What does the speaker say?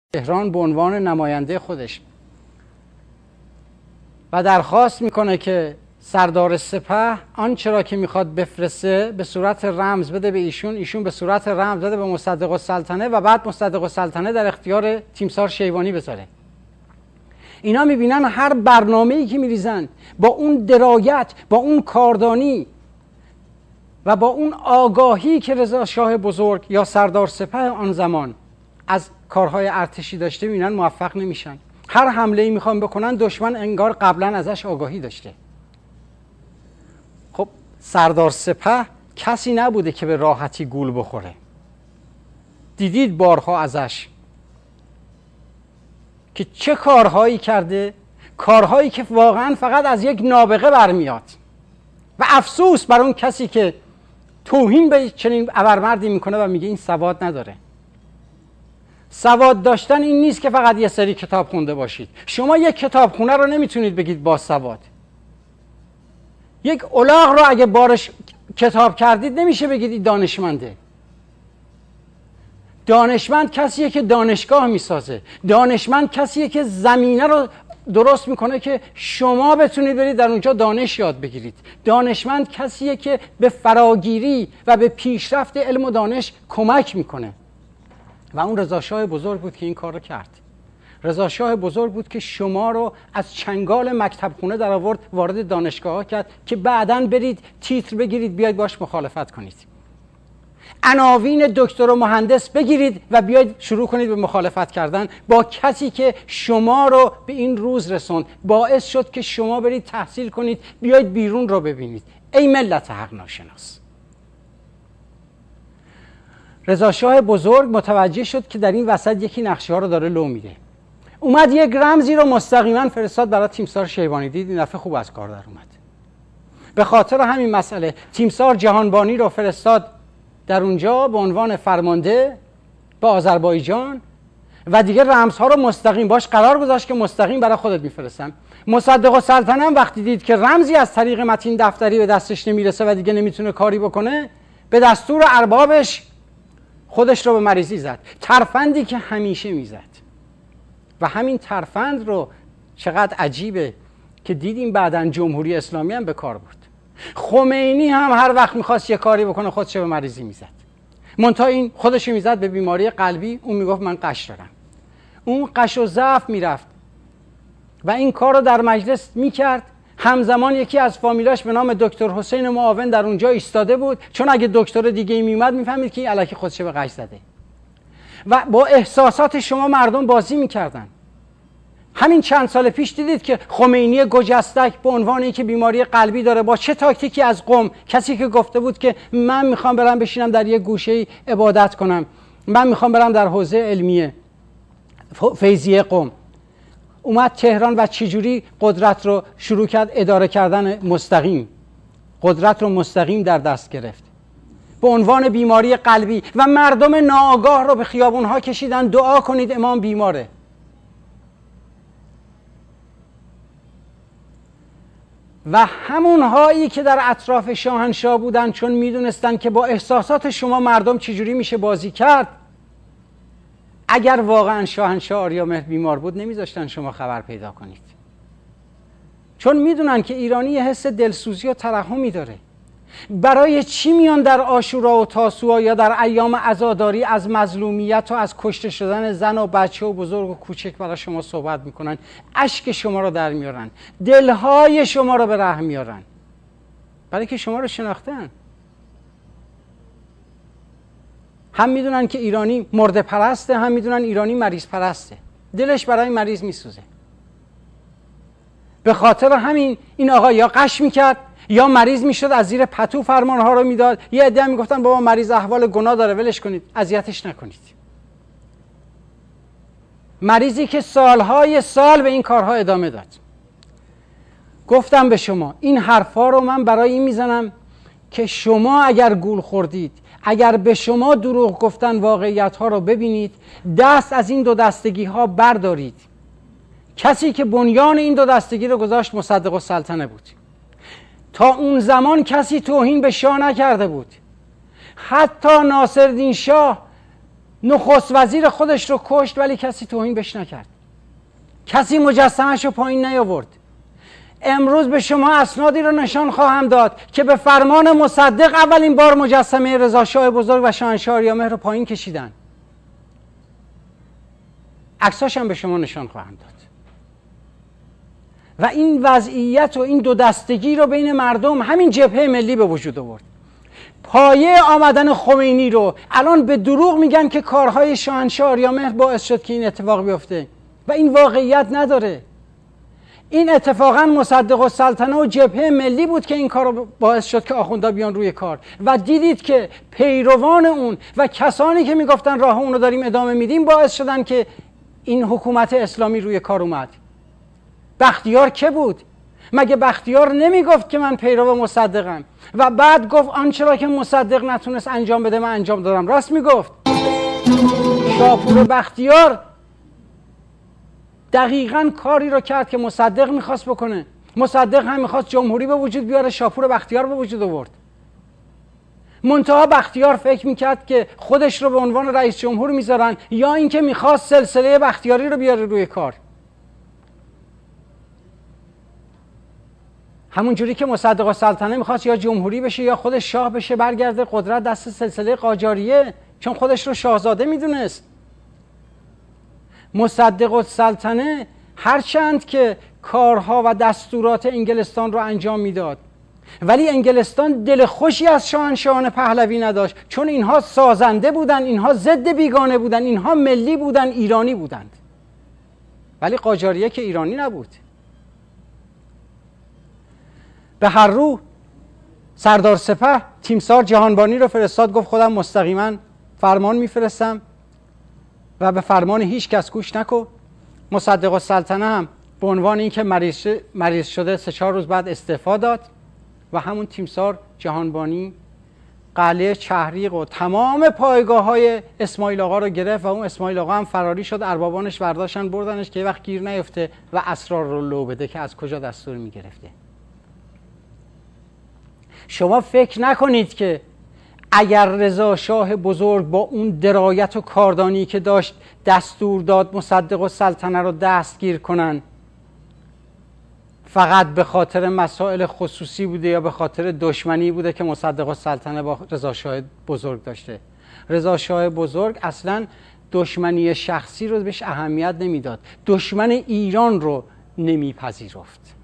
تهران به عنوان نماینده خودش و درخواست میکنه که سردار سپه آنچه را که میخواد بفرسته به صورت رمز بده به ایشون به صورت رمز بده به مصدق السلطنه و بعد مصدق السلطنه در اختیار تیمسار شیبانی بذاره. اینا میبینن هر برنامه‌ای که میریزن با اون درایت، با اون کاردانی و با اون آگاهی که رضا شاه بزرگ یا سردار سپه آن زمان از کارهای ارتشی داشته، میبینن موفق نمیشن. هر حمله‌ای میخوان بکنن دشمن انگار قبلا ازش آگاهی داشته. خب سردار سپه کسی نبوده که به راحتی گول بخوره. دیدید بارها ازش که چه کارهایی کرده، کارهایی که واقعا فقط از یک نابغه برمیاد و افسوس بر اون کسی که توهین به چنین ابرمردی میکنه و میگه این سواد نداره. سواد داشتن این نیست که فقط یه سری کتاب خونده باشید. شما یک کتاب خونه رو نمیتونید بگید با سواد. یک الاغ رو اگه بارش کتاب کردید نمیشه بگید این دانشمنده. دانشمند کسیه که دانشگاه میسازه. دانشمند کسیه که زمینه رو درست میکنه که شما بتونید برید در اونجا دانش یاد بگیرید. دانشمند کسیه که به فراگیری و به پیشرفت علم و دانش کمک میکنه. و اون رضا شاه بزرگ بود که این کار رو کرد. رضا شاه بزرگ بود که شما رو از چنگال مکتب خونه در آورد، وارد دانشگاه ها کرد که بعداً برید تیتر بگیرید بیاید باش مخالفت کنید. عناوین دکتر و مهندس بگیرید و بیاید شروع کنید به مخالفت کردن با کسی که شما رو به این روز رسوند، باعث شد که شما برید تحصیل کنید، بیاید بیرون رو ببینید. ای ملت حق ناشناس! رضا شاه بزرگ متوجه شد که در این وسط یکی نقشه ها رو داره لو میده. اومد یک رمزی رو مستقیما فرستاد برای تیمسار شیبانی. دید این دفعه خوب از کار در اومد. به خاطر همین مسئله تیمسار جهانبانی رو فرستاد در اونجا به عنوان فرمانده به آذربایجان و دیگه رمزها رو مستقیم باش قرار گذاشت که مستقیم برای خودت میفرستم. مصدق السلطنه هم وقتی دید که رمزی از طریق متین دفتری به دستش نمیرسه و دیگه نمیتونه کاری بکنه، به دستور اربابش خودش رو به مریضی زد. ترفندی که همیشه میزد. و همین ترفند رو چقدر عجیبه که دیدیم بعداً جمهوری اسلامی هم به کار برد. خمینی هم هر وقت میخواست یه کاری بکنه خودش به مریضی میزد. منتها این خودش میزد به بیماری قلبی، اون میگفت من قش دارم. اون قش و ضعف میرفت و این کار رو در مجلس میکرد. همزمان یکی از فامیلاش به نام دکتر حسین معاون در اونجا ایستاده بود، چون اگه دکتر دیگه میومد میفهمید که این الکی خودش به قش زده. و با احساسات شما مردم بازی میکردن. همین چند سال پیش دیدید که خمینی گجستک به عنوانی که بیماری قلبی داره با چه تاکتیکی از قم، کسی که گفته بود که من میخوام برم بشینم در یک گوشه عبادت کنم، من میخوام برم در حوزه علمیه فیضیه قم، اومد تهران و چجوری قدرت رو شروع کرد اداره کردن مستقیم، قدرت رو مستقیم در دست گرفت به عنوان بیماری قلبی و مردم ناآگاه رو به خیابونها کشیدن دعا کنید امام بیماره. و همونهایی که در اطراف شاهنشاه بودن چون میدونستن که با احساسات شما مردم چجوری میشه بازی کرد، اگر واقعا شاهنشاه آریامهر بیمار بود نمیذاشتن شما خبر پیدا کنید، چون میدونن که ایرانی یه حس دلسوزی و ترحمی داره. برای چی میان در عاشورا و تاسوعا یا در ایام عزاداری از مظلومیت و از کشته شدن زن و بچه و بزرگ و کوچک برای شما صحبت میکنن، اشک شما رو در میارن، دلهای شما رو به رحم میارن، برای که شما رو شناختن. هم میدونن که ایرانی مرده پرسته، هم میدونن ایرانی مریض پرسته، دلش برای مریض میسوزه. به خاطر همین این آقا یا قش میکرد یا مریض میشد، از زیر پتو فرمانها رو میداد. یه عده هم میگفتن بابا مریض احوال گناه داره ولش کنید، اذیتش نکنید. مریضی که سالهای سال به این کارها ادامه داد. گفتم به شما این حرفا رو من برای این میزنم که شما اگر گول خوردید، اگر به شما دروغ گفتن واقعیت ها رو ببینید، دست از این دو دستگی ها بردارید. کسی که بنیان این دو دستگی رو گذاشت مصدق السلطنه بود. تا اون زمان کسی توهین به شاه نکرده بود. حتی ناصرالدین شاه نخست وزیر خودش رو کشت ولی کسی توهین بهش نکرد، کسی مجسمه‌اش رو پایین نیاورد. امروز به شما اسنادی رو نشان خواهم داد که به فرمان مصدق اولین بار مجسمه رضا شاه بزرگ و شاهنشاه آریامهر رو پایین کشیدن. عکساش هم به شما نشان خواهم داد. و این وضعیت و این دو دستگی رو بین مردم همین جبهه ملی به وجود آورد. پایه آمدن خمینی رو الان به دروغ میگن که کارهای شاهنشاه آریامهر باعث شد که این اتفاق بیفته و این واقعیت نداره. این اتفاقا مصدق السلطنه و جبهه ملی بود که این کار رو باعث شد که آخوندا بیان روی کار و دیدید که پیروان اون و کسانی که میگفتن راه اون رو داریم ادامه میدیم باعث شدن که این حکومت اسلامی روی کار اومد. بختیار که بود؟ مگه بختیار نمیگفت که من پیرو مصدقم و بعد گفت آنچه را که مصدق نتونست انجام بده من انجام دادم؟ راست میگفت. شاپور بختیار دقیقاً کاری رو کرد که مصدق میخواست بکنه. مصدق هم میخواست جمهوری به وجود بیاره، شاپور بختیار به وجود آورد. منتها بختیار فکر میکرد که خودش رو به عنوان رئیس جمهور میذارن یا اینکه میخواست سلسله بختیاری رو بیاره روی کار. همون جوری که مصدق السلطنه میخواست یا جمهوری بشه یا خودش شاه بشه، برگرده قدرت دست سلسله قاجاریه، چون خودش رو شاهزاده میدونست. مصدق السلطنه هرچند که کارها و دستورات انگلستان رو انجام میداد ولی انگلستان دل خوشی از شاهنشاهان پهلوی نداشت، چون اینها سازنده بودن، اینها ضد بیگانه بودن، اینها ملی بودن، ایرانی بودند. ولی قاجاریه که ایرانی نبود. به هر رو سردار سپه تیمسار جهانبانی رو فرستاد، گفت خودم مستقیما فرمان میفرستم و به فرمان هیچ کس گوش نکن. مصدق السلطنه هم به عنوان اینکه مریض شده 3-4 روز بعد استعفا داد و همون تیمسار جهانبانی قلعه چهریق و تمام پایگاه های اسماعیل آقا رو گرفت و اون اسماعیل آقا هم فراری شد. اربابانش برداشتن بردنش که یه وقت گیر نیفته و اسرار رو لو بده که از کجا دستور میگرفته. شما فکر نکنید که اگر رضا شاه بزرگ با اون درایت و کاردانی که داشت دستور داد مصدق السلطنه رو دستگیر کنن فقط به خاطر مسائل خصوصی بوده یا به خاطر دشمنی بوده که مصدق السلطنه با رضا شاه بزرگ داشته. رضا شاه بزرگ اصلا دشمنی شخصی رو بهش اهمیت نمیداد، دشمن ایران رو نمیپذیرفت.